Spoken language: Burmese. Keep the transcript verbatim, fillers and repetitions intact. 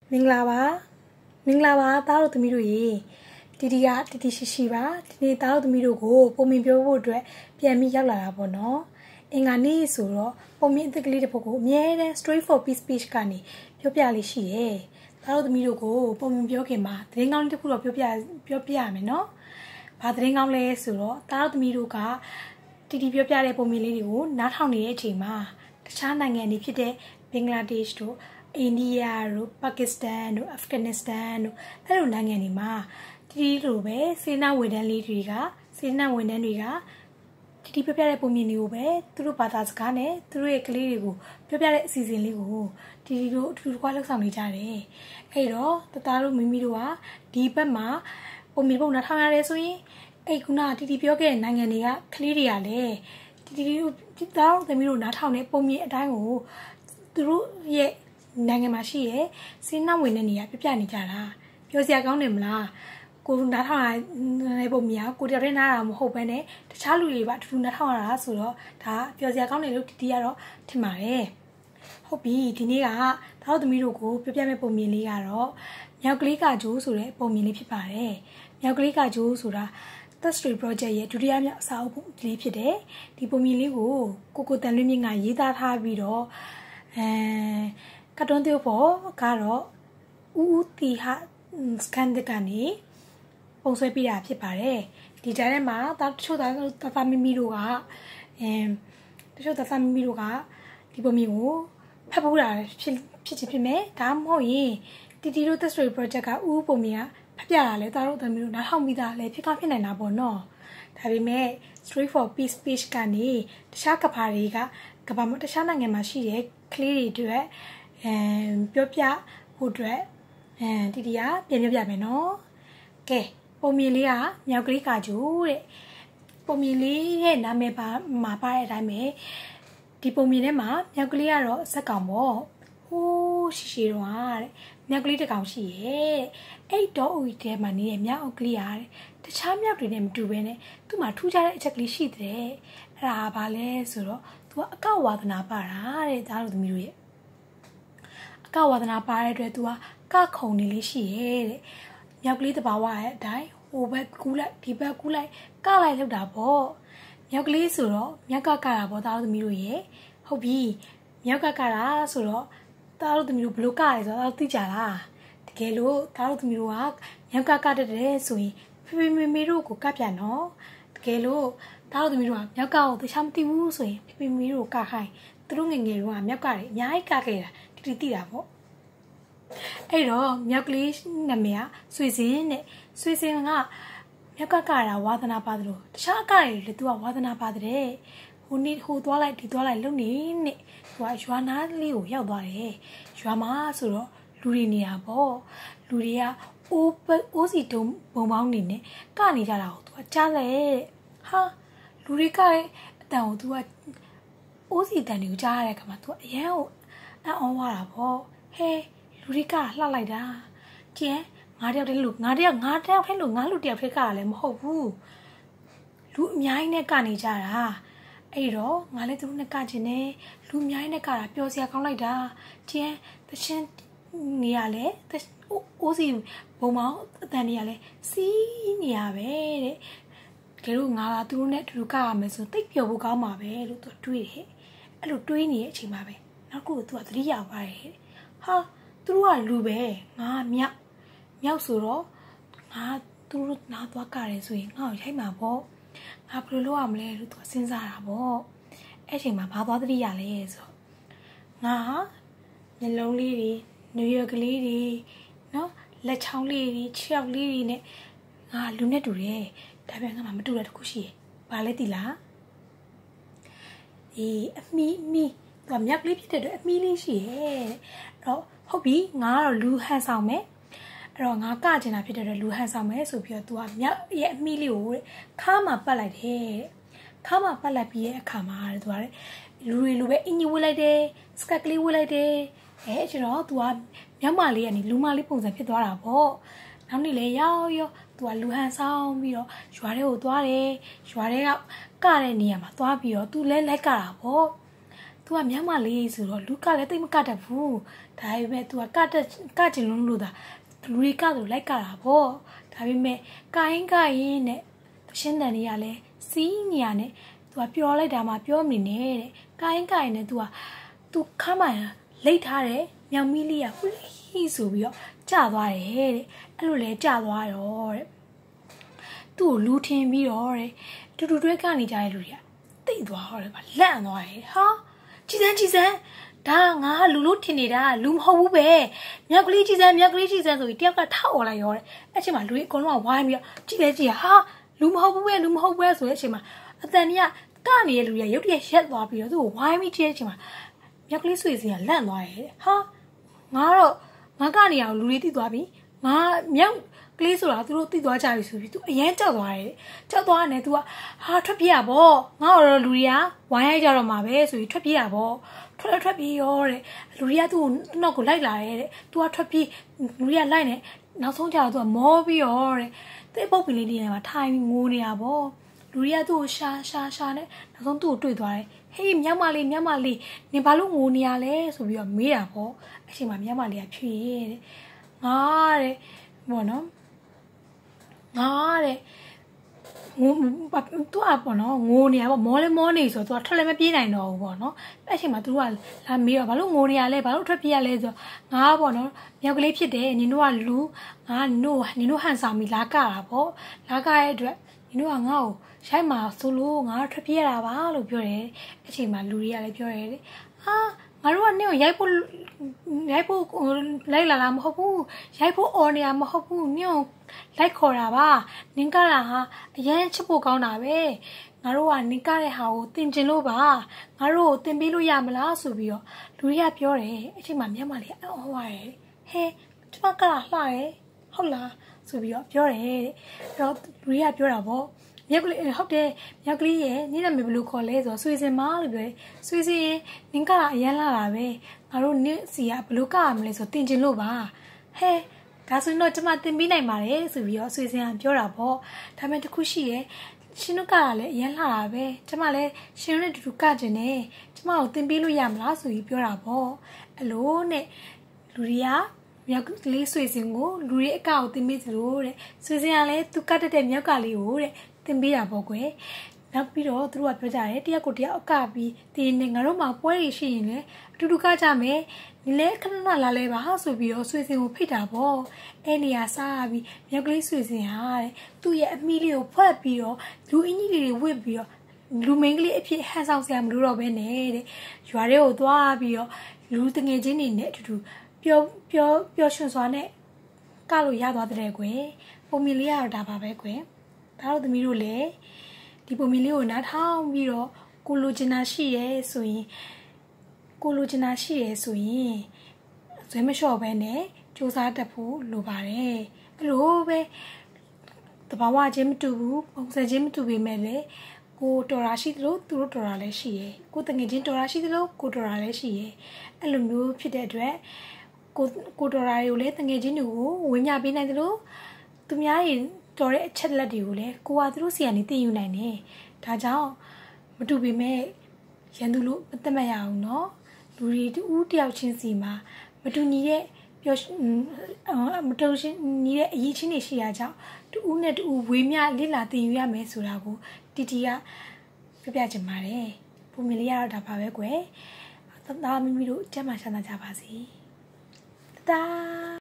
မင်္ဂလာပါမင်္ဂလာပါသားတို့သမီးတို့ရေတီတီကတီတီရှိရှိပါဒီနေ့သားတို့သမီးတို့ကိုပုံမြင်ပြောဖို့အတွက်ပြန်ပြီးရောက်လာတာပေါ့နော်အင်္ဂါနေ့ဆိုတော့ပုံမြင်အသက်ကလေးတစ်ပုဒ်ကိုအမြဲတမ်း straight for peace page ကနေပြောပြလေးရှိရဲသားတို့သမီးတို့ကိုပုံမြင်ပြောခင်မှာသတင်းကောင်းတစ်ခုတော့ပြောပြပြောပြရမယ်နော်ဘာသတင်းကောင်းလဲဆိုတော့သားတို့သမီးတို့ကတီတီပြောပြတဲ့ပုံမြင်လေးတွေကိုနားထောင်နေတဲ့အချိန်မှာတခြားနိုင်ငံတွေဖြစ်တဲ့ဘင်္ဂလားဒေ့ရှ်တို့အိန္ဒိယတို့ပါကစ္စတန်တို့အာဖဂန်နစ္စတန်တို့အဲ့လိုနိုင်ငံတွေမှာတီတီလိုပဲစေနာဝန်ထမ်းလေးတွေကစေနာဝန်ထမ်းတွေကတီတီပြောပြတဲ့ပုံမြင်လေးကိုပဲသူတို့ဘာသာစကားနဲ့သူတို့ရဲ့ကလေးတွေကိုပြောပြတဲ့အစီအစဉ်လေးကိုတီတီတို့အထူးတကွာလှုပ်ဆောင်နေကြတယ်အဲ့တော့တသားတို့မိမိတို့ကဒီဘက်မှာပုံမြင်ပုံနားထောင်ရတယ်ဆိုရင်အဲ့ခုနတီတီပြောခဲ့တဲ့နိုင်ငံတွေကကလေးတွေကလည်းတီတီတို့တသားတို့သမီးတို့နားထောင်တဲ့ပုံမြင်အတိုင်းကိုသူတို့ရဲ့နိုင်ငံမှာရှိရဲစေနာဝင်တဲ့နေရာပြပြနေကြတာပြောစရာကောင်းတယ်မလားကိုနားထောင်ရတဲ့ပုံမြင်ကိုတယောက်တည်းနားတာမဟုတ်ဘဲနဲ့တခြားလူတွေပါအထူးနားထောင်ရတာဆိုတော့ဒါပြောစရာကောင်းတယ်လို့တီတီကတော့ထင်ပါတယ်ဟုတ်ပြီဒီနေ့ကသားတို့သမီးတို့ကိုပြပြမဲ့ပုံမြင်လေးကတော့မြောက်ကလေးကဂျိုးဆိုတဲ့ပုံမြင်လေးဖြစ်ပါတယ်မြောက်ကလေးကဂျိုးဆိုတာ The Street Project ရဲ့ဒုတိယမြောက်အစာအုပ်လေးဖြစ်တယ်ဒီပုံမြင်လေးကိုကိုကိုတန်လွင့်မြင့်ကရေးသားထားပြီးတော့အဲကတ်တွန်းသေးဖို့ကတော့ဦးဦးတီဟာစကန်ဒကနေပုံဆွဲပြတာဖြစ်ပါတယ်ဒီကြားထဲမှာတချို့သားသားမီမီတို့ကအဲတချို့သားသားမီမီတို့ကဒီပုံမြင်ကိုဖတ်ဖို့တာဖြစ်ဖြစ်ဖြစ်မယ်ဒါမှမဟုတ်ရင်တီတီတို့ The Story Project ကဦးပုံမြင်ကဖတ်ပြတာလဲသားတို့သမီးတို့နားထောင်ပြီးသားလဲဖြစ်ကောင်းဖြစ်နိုင်တာပေါ့နော်ဒါပေမဲ့ Straight for Peace Page ကနေတခြားကဘာတွေကကဘာမှာတခြားနိုင်ငံမှာရှိတဲ့ကလေးတွေတွေအဲပြောပြဖို့အတွက်အဲတီတီကပြန်ပြောပြမယ်နော်ကဲပုံမြင်လေးကမြောက်ကလေးကဂျိုးတဲ့ပုံမြင်လေးရဲ့နာမည်ပါမှာပါတဲ့အတိုင်းပဲဒီပုံမြင်ထဲမှာမြောက်ကလေးကတော့စက်ကောင်ပေါ့ဟိုးရှိရှိတော့တဲ့မြောက်ကလေးတစ်ကောင်ရှိရဲ့အဲ့တော့ဦးထဲမှာနေတဲ့မြောက်ကလေးရတယ်တခြားမြောက်တွေနဲ့မတူဘဲနဲ့သူ့မှာထူးခြားတဲ့အချက်ကလေးရှိတဲ့အဲ့ဒါဘာလဲဆိုတော့သူကအကဝါဒနာပါတာတဲ့ဒါတို့သမီးတို့ရဲ့အကဝါဒနာပါတဲ့အတွက် तू ကကခုံနေလေးရှိရဲ့တဲ့မြောက်ကလေးတဘာဝရဲ့အတိုင်းဟိုဘက်ကူးလိုက်ဒီဘက်ကူးလိုက်ကလိုက်လောက်တာပေါ့မြောက်ကလေးဆိုတော့မြောက်ကကတာပေါ့သားတို့သမီးတို့ရဲ့ဟုတ်ပြီမြောက်ကကတာဆိုတော့သားတို့သမီးတို့ဘလို့ကရဲဆိုတော့သိကြလားတကယ်လို့သားတို့သမီးတို့ကမြောက်ကကတတ်တယ်ဆိုရင်ဖေဖေမေမေတို့ကိုကပြနော်တကယ်လို့သားတို့သမီးတို့ကမြောက်ကောက်ကိုတခြားမသိဘူးဆိုရင်ဖေဖေမေမေတို့ကခိုင်းသူတို့ငယ်ငယ်တို့ကမြောက်ကတွေအများကြီးကခဲ့တာတီတီတာပေါ့အဲ့တော့မြောက်ကလေးနာမည်ကဆွေစင်းတဲ့ဆွေစင်းကမြောက်ကကတာဝါသနာပါတယ်လို့တခြားအကတွေလည်းသူကဝါသနာပါတယ်ဟိုနေ့ဟိုသွားလိုက်ဒီသွားလိုက်လုံနေနဲ့သူကရွာနာလေးကိုရောက်သွားတယ်ရွာမှာဆိုတော့လူတွေနေတာပေါ့လူတွေကအိုးအိုးစီတုံဘုံပေါင်းနေနဲ့ကနေကြတာကိုသူကကြားလိုက်ဟာလူတွေကလည်းအတန်ကိုသူကအိုးစီတန်တွေကိုကြားရတဲ့အခါမှာသူကအရန်ကိုအံ့ဩသွားတာပေါ့ဟဲလူတွေကလှလိုက်တာကျန်ငါတယောက်တည်းလူငါတယောက်ငါတယောက်ထဲလူငါလူတယောက်ထဲကလည်းမဟုတ်ဘူးလူအများကြီးနဲ့ကနေကြတာအဲ့တော့ငါလည်းသူတို့နဲ့ကချင်တယ်လူအများကြီးနဲ့ကတာပျော်စရာကောင်းလိုက်တာကျန်တချင်းနေရလဲအိုးစီဘုံမောင်းအတန်နေရလဲစီးနေရပဲတဲ့ကဲလို့ငါကသူတို့နဲ့အတူတူကရမယ်ဆိုတိတ်ပျော်ဖို့ကောင်းပါပဲလို့သူတွေးတယ်အဲ့လိုတွေးနေတဲ့အချိန်မှာပဲနောက်ခုသူကသတိရပါတယ်ဟာသူတို့ကလူပဲငါမြောက်မြောက်ဆိုတော့ငါသူတို့နားသွားကြတယ်ဆိုရင်ငါ့ကိုရိုက်မှာပေါ့ငါဘယ်လိုလုပ်ရမလဲလို့သူကစဉ်းစားတာပေါ့အဲ့ချိန်မှာဘာသွားသတိရလဲဆိုငါမျက်လုံးလေးတွေနွေရကလေးတွေနော်လက်ချောင်းလေးတွေခြေောက်လေးတွေနဲ့ငါလူနဲ့တူတယ်ဒါပေမဲ့ငါမတူတဲ့တခုရှိရယ်ဘာလဲသိလားအေးအမီမီသူကမြောက်ကလေးဖြစ်တဲ့အတွက်အမီလေးရှိရယ်အဲ့တော့ဟုတ်ပြီငါကတော့လူဟန်ဆောင်မယ်အဲ့တော့ငါကကျင်တာဖြစ်တဲ့အတွက်လူဟန်ဆောင်မယ်ဆိုပြီးတော့ तू ကမြောက်ရဲ့အမီလေးကိုခါမှာပတ်လိုက်တယ်ခါမှာပတ်လိုက်ပြီးရဲ့အခါမှာတဲ့ तू ကလူတွေလူပဲအင်ကြီးဝှေ့လိုက်တယ်စကတ်ကလေးဝှေ့လိုက်တယ်အဲအဲ့တော့ तू ကမြောက်မလေးကနေလူမလေးပုံစံဖြစ်သွားတာပေါ့နောက်နေ့လေရောက်ရော तू ကလူဟန်ဆောင်ပြီးတော့ရွာထဲကိုသွားတယ်ရွာထဲကကတဲ့နေရာမှာသွားပြီးတော့ तू လဲလိုက်ကတာပေါ့ तू ကမြောက်မလေးဆိုတော့လူကလည်းတိတ်မကတတ်ဘူးဒါပေမဲ့ तू ကကတက်ကကျင်လုံးလို့တာလူတွေကဆိုလိုက်ကတာပေါ့ဒါပေမဲ့ကိုင်းကိုင်းနဲ့ရှင်းတယ်နေရလဲစီးနေရနဲ့ तू ကပြောလိုက်တာမှပြောမနေနဲ့တဲ့ကိုင်းကိုင်းနဲ့ तू က तू ခမ်းမလိတ်ထားတယ်မြောင်မီလေးကဟူဟီဆိုပြီးတော့ကြာသွားတယ်တဲ့အဲ့လိုလဲကြာသွားတော့တဲ့သူ့ကိုလူထင်ပြီးတော့တဲ့တူတူတွဲကနေကြတဲ့လူတွေကတိတ်သွားတော့တယ်ဗျလန့်သွားတယ်ဟာကြည်စမ်းကြည်စမ်းဒါငါလူလို့ထင်နေတာလူမဟုတ်ဘူးပဲမြောက်ကလေးကြည်စမ်းမြောက်ကလေးကြည်စမ်းဆိုပြီးတယောက်ကထောက်អော်လိုက်ရောတဲ့အဲ့ချိန်မှာလူတွေအကုန်လုံးကဝိုင်းပြီးတော့ကြည်လဲကြည်ဟာလူမဟုတ်ဘူးပဲလူမဟုတ်ဘူးပဲဆိုတဲ့အချိန်မှာအတန်ကြီးကကနေတဲ့လူတွေကရုတ်တရက်ရက်သွားပြီးတော့သူ့ကိုဝိုင်းပြီးကြည့်တဲ့အချိန်မှာမြောက်ကလေးဆွေစီကလန့်သွားတယ်တဲ့ဟာငါတော့ငါကနေအောင်လူတွေတိသွားပြီငါမြောက်ကလေးဆိုတာသူတို့တိသွားကြပြီဆိုပြီးသူအရန်ကြောက်သွားတယ်ကြောက်သွားတယ်သူကဟာထွက်ပြေးရပေါ့ငါတော့လူတွေကဝိုင်းရိုက်ကြတော့မှာပဲဆိုပြီးထွက်ပြေးရပေါ့ထွက်ထွက်ပြေးရောတဲ့လူတွေကသူ့ကိုနောက်ကိုလိုက်လာတယ်တဲ့သူကထွက်ပြေးလူတွေကလိုက်နေနောက်ဆုံးကျတော့သူကမောပြီးရောတဲ့တိတ်ပုတ်ပင်လေးတွေထဲမှာထိုင်ငိုနေတာပေါ့လူတွေကသူ့ကိုရှာရှာရှာနဲ့နောက်ဆုံးသူ့ကိုတွေ့သွားတယ်ဟေးမြောက်မလေးမြောက်မလေးနင်ဘာလို့ငိုနေရလဲဆိုပြီးတော့မေးတာပေါ့အချိန်မှာမြောက်မလေးကဖြေတဲ့ငါတဲ့ဘောနော်ငါတဲ့ငိုသူကပေါ့နော်ငိုနေရပေါ့မောလဲမောနေဆိုတော့သူကထွက်လည်းမပြေးနိုင်တော့ဘူးပေါ့နော်အဲ့ချိန်မှာသူကလာမေးတော့ဘာလို့ငိုနေရလဲဘာလို့ထွက်ပြေးရလဲဆိုတော့ငါပေါ့နော်မြောက်ကလေးဖြစ်တယ်နင်တို့ကလူငါနင်တို့နင်တို့ဟန်ဆောင်ပြီးလာကတာပေါ့လာကရဲ့အတွက်နင်တို့ကငါ့ကိုရိုက်မှာဆိုလို့ငါထွက်ပြေးရတာပါလို့ပြောတယ်အချိန်မှာလူတွေကလည်းပြောတယ်လေဟာငါတို့ကနင့်ကိုရိုက်ဖို့ရိုက်ဖို့လိုက်လာတာမဟုတ်ဘူးရိုက်ဖို့အော်နေတာမဟုတ်ဘူးနင့်ကိုလိုက်ခေါ်တာပါနင်ကလာဟာအရန်ချစ်ဖို့ကောင်းတာပဲငါတို့ကနင်ကတဲ့ဟာကိုတင်ကျင်လို့ပါငါတို့ကိုတင်ပေးလို့ရမလားဆိုပြီးတော့လူတွေကပြောတယ်အချိန်မှာမျက်မှောက်လေးအော်ဟွာတယ်ဟဲကျမကလာလှတယ်ဟုတ်လားဆိုပြီးတော့ပြောတယ်တဲ့အဲ့တော့လူတွေကပြောတာပေါ့မြောက်ကလေးဟုတ်တယ်မြောက်ကလေးရဲ့နေ့နဲ့ဘယ်လိုခေါ်လဲဆိုတော့ဆွေစင်မလို့ပြောတယ်ဆွေစင်ရင်နင်ကလာအရန်လာတာပဲငါတို့နေ့စီကဘယ်လိုကရမလဲဆိုတင်ကျင်လို့ပါဟဲဒါဆိုရင်တော့ကျမတင်ပေးနိုင်ပါတယ်ဆိုပြီးတော့ဆွေစင်ကပြောတာပေါ့ဒါပေမဲ့တခုရှိရဲ့ရှင်တို့ကလည်းအရန်လာတာပဲကျမလည်းရှင်တို့နဲ့တူတူကကျင်တယ်ကျမကိုတင်ပေးလို့ရမလားဆိုပြီးပြောတာပေါ့အဲ့လိုနဲ့လူတွေကမြောက်ကလေးဆွေစင်ကိုလူတွေအကောက်တင်ပေးသလိုတဲ့ဆွေစင်ကလည်းသူကတ်တဲ့မြောက်ကလေးကိုတဲ့တင်ပေးတာပေါ့ကွယ်နောက်ပြီးတော့သူတို့ကပြောကြတယ်တယောက်ကိုတယောက်အကပြီးတင်းနေငါတို့မှာပွဲရရှိရင်လည်းအတူတူကကြမယ်ဒီလေခဏခဏလာလဲပါဆိုပြီးတော့ဆွေစင်ကိုဖိတ်တာပေါ့အဲ့နေရာစားပြီးမြောက်ကလေးဆွေစင်ဟာတဲ့သူ့ရဲ့အမီလေးကိုဖွက်ပြီးတော့လူအင်းကြီးလေးတွေဝစ်ပြီးတော့လူမင်းကလေးအဖြစ်ဟန်ဆောင်စရာမလိုတော့ဘဲနဲ့တဲ့ရွာတွေကိုသွားပြီးတော့လူတငယ်ချင်းတွေနဲ့အတူတူပျော်ပျော်ပျော်ရွှင်စွာနဲ့ကလို့ရသွားတဲ့ကွယ်ပုံမြင်လေးရတော့ဒါပါပဲကွယ်ဒါတို့သမီးတို့လည်းဒီပုံမြင်လေးကိုနားထောင်ပြီးတော့ကိုလိုချင်တာရှိရဲဆိုရင်ကိုလိုချင်တာရှိရဲဆိုရင်ဇွဲမလျှော့ပဲနဲ့စူးစမ်းတတ်ဖို့လိုပါတယ်အဲ့လိုပဲတဘာဝချင်းမတူဘူးပုံစံချင်းမတူပေမဲ့လည်းကိုတော်တာရှိသလိုသူတို့တော်တာလည်းရှိရဲကိုတငယ်ချင်းတော်တာရှိသလိုကိုတော်တာလည်းရှိရဲအဲ့လိုမျိုးဖြစ်တဲ့အတွက်ကိုကိုတော်တာတွေကိုလည်းတငယ်ချင်းတွေကိုဝင်းမြပေးနိုင်သလိုသူများရင်တော်တဲ့အချက်လက်တွေကိုလည်းကိုကသူတို့စီကနေသိယူနိုင်တယ်ဒါကြောင့်မတူပေမဲ့ရန်သူလို့မသက်မရအောင်เนาะလူတွေတူတယောက်ချင်းစီမှာမတူညီတဲ့ပျော်မတူညီတဲ့အရေးချင်းတွေရှိရကြောင်းတူနဲ့တူဝေးမြလိလာသိယူရမယ်ဆိုတာကိုတီတီကပြပြချင်ပါတယ်ပုံမြင်လေးရတော့ဒါပါပဲကွယ်သားသားမိမိတို့အကျမ်းမှချမ်းသာကြပါစေတာ